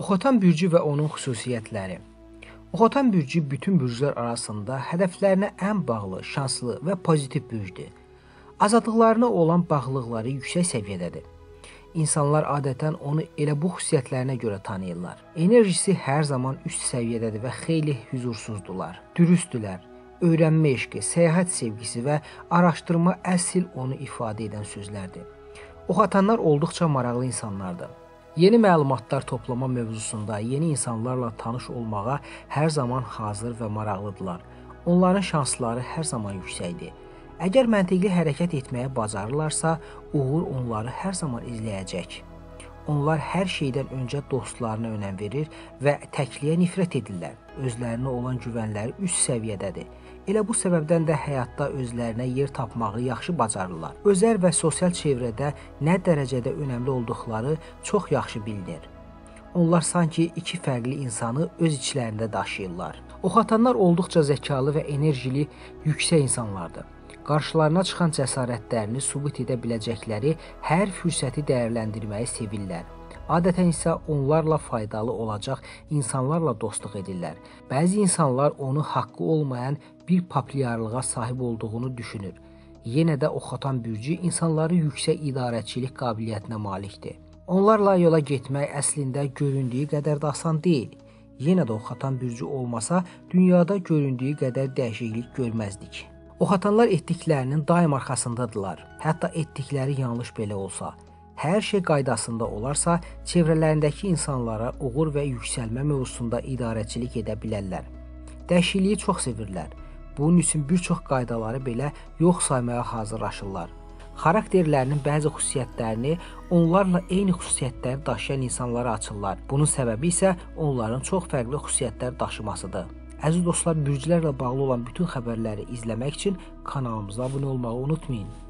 Oxatan bürcü və onun xüsusiyyətləri. Oxatan bürcü bütün bürclər arasında hədəflərinə ən bağlı, şanslı və pozitiv bürcdür. Azadlıqlarına olan bağlılıqları yüksək səviyyədədir. İnsanlar adətən onu elə bu xüsusiyyətlərinə görə tanıyırlar. Enerjisi hər zaman üst səviyyədədir və xeyli hüzursuzdular. Dürüsttülər. Öyrənmə eşqi, səyahət sevgisi və araşdırma əsl onu ifadə edən sözlərdir. Oxatanlar olduqca maraqlı insanlardır. Yeni məlumatlar toplama mövzusunda yeni insanlarla tanış olmağa hər zaman hazır və maraqlıdırlar. Onların şansları hər zaman yüksəkdir. Əgər məntiqli hərəkət etməyə bacarırlarsa, uğur onları hər zaman izləyəcək. Onlar hər şeydən öncə dostlarına önəm verir və təkliyə nifrət edirlər. Özlərinə olan güvənləri üst səviyyədədir. Elə bu səbəbdən də həyatda özlərinə yer tapmağı yaxşı bacarırlar. Özəl və sosial çevrədə nə dərəcədə önəmli olduqları çox yaxşı bilinir. Onlar sanki iki fərqli insanı öz içlərində daşıyırlar. Oxatanlar olduqca zəkalı və enerjili, yüksək insanlardır. Qarşılarına çıxan cəsarətlərini sübut edə biləcəkləri hər fürsəti dəyərləndirməyi sevirlər. Adətən isə onlarla faydalı olacaq insanlarla dostluq edirlər. Bəzi insanlar onu haqqı olmayan bir populyarlığa sahib olduğunu düşünür. Yenə də oxatan bürcü insanları yüksək idarəçilik qabiliyyətinə malikdir. Onlarla yola getmək əslində göründüyü qədər də asan deyil. Yenə də oxatan bürcü olmasa, dünyada göründüyü qədər dəyişiklik görməzdik. Oxatanlar etdiklərinin daim arxasındadırlar. Hətta etdikləri yanlış belə olsa. Hər şey qaydasında olarsa, çevrələrindəki insanlara uğur və yüksəlmə mövzusunda idarəçilik edə bilərlər. Dəyişikliyi çox sevirlər. Bunun üçün bir çox qaydaları belə yox saymaya hazırlaşırlar. Xarakterlərinin bəzi xüsusiyyətlərini onlarla eyni xüsusiyyətləri daşıyan insanlara açırlar. Bunun səbəbi isə onların çox fərqli xüsusiyyətlər daşımasıdır. Əziz dostlar, bürclərlə bağlı olan bütün xəbərləri izləmək üçün kanalımıza abunə olmağı unutmayın.